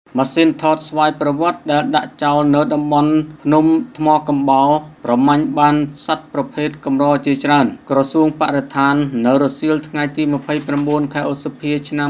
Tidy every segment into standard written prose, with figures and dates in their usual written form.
ម៉ាស៊ីនថតស្វ័យប្រវត្តិដែលដាក់ចោលនៅតំបន់ភ្នំថ្មកំបោរប្រមាញ់បានសត្វប្រភេទកម្រជាច្រើនក្រសួងបរិស្ថាននៅរសៀលថ្ងៃទី29 ខែឧសភាឆ្នាំ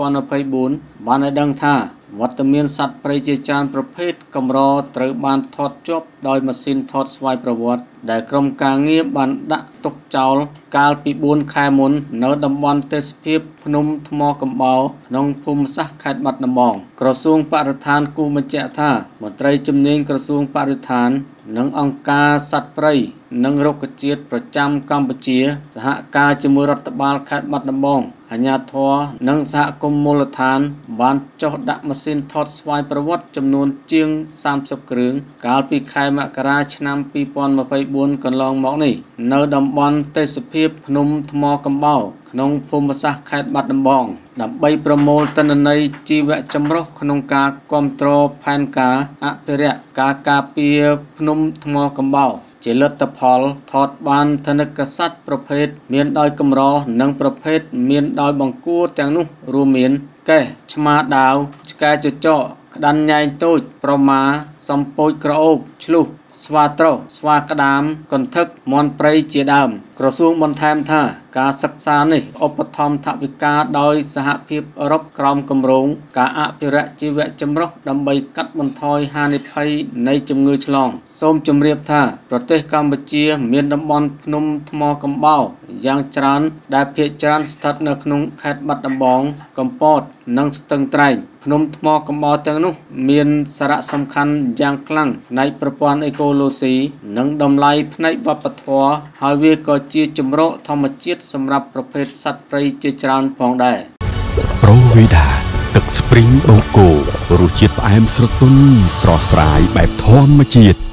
2024 បានឲ្យដឹងថាវត្តមានសត្វព្រៃជាច្រើនប្រភេទកម្រត្រូវបានថតជាប់ដោយម៉ាស៊ីនថតស្វ័យប្រវត្តិដែលក្រុមការងារបានដាក់ទុកចោលកាលពី4 ខែមុននៅតំបន់ទេសភាពភ្នំថ្មកំបោរក្នុងភូមិសាស្ត្រខេត្តបាត់ដំបងក្រសួងបរិស្ថានគូបញ្ជាក់ថាមន្ត្រីជំនាញក្រសួងបរិស្ថាននិងអង្គការសត្វព្រៃនិងរុក្ខជាតិប្រចាំកម្ពុជាសហការជាមួយរដ្ឋបាលខេត្តបាត់ដំបងអាជ្ញាធរនិងសហគមន៍មូលដ្ឋានបានចុះដាក់ម៉ាស៊ីនថតស្វ័យប្រវត្តិចំនួនជាង30គ្រឿងកាលពីខែមករាឆ្នាំ 2024 កន្លងមកនេះនៅតំបន់ទេសភាពភ្នំថ្មកំបោរក្នុងភូមិសាស្ត្រខេត្តបាត់ដំបងដើម្បីប្រមូលទិន្នន័យជីវៈចម្រុះក្នុងការគាំទ្រផែនការអភិរក្សការពារភ្នំថ្មកំបោរជាលទ្ធផលថតបានធនៈសត្វប្រភេទមានដោយកម្រនិងប្រភេទមានដោយបង្គួរទាំងនោះរួមមានកេះឆ្មាដាវឆ្កែចចកក្តាន់ញែងតូចប្រមាសំពោចក្រអូបឆ្លុះស្វាត្រុសស្វាក្តាមកន្ធឹកមាន់ព្រៃជាដើមក្រសួងបន្ថែមថាការសិក្សានេះឧបត្ថម្ភថវិកាដោយសហភាពអឺរ៉ុបក្រោមគម្រោងការអភិរក្សជីវៈចម្រុះដើម្បីកាត់បន្ថយហានិភ័យនៃជំងឺឆ្លងសូមជម្រាបថាប្រទេសកម្ពុជាមានតំបន់ភ្នំថ្មកំបោរយ៉ាងច្រើនដែលភាគច្រើនស្ថិតនៅក្នុងខេត្តបាត់ដំបងកំពតនិងស្ទឹងត្រែងភ្នំថ្មកំបោរទាំងនោះមានសារៈសំខាន់យ៉ាងខ្លាំងផ្នែកប្រព័ន្ធអេកូឡូស៊ីនិងតម្លៃផ្នែកវប្បធម៌ហើយវាក៏ជាជម្រកធម្មជាតិសម្រាប់ប្រភេទសត្វព្រៃជាច្រើនផងដែរប្រូវីដាទឹកស្ព្រីងបូកគោរសជាតិផ្អែមស្រទន់ស្រស់ស្រាយបែបធម្មជាតិ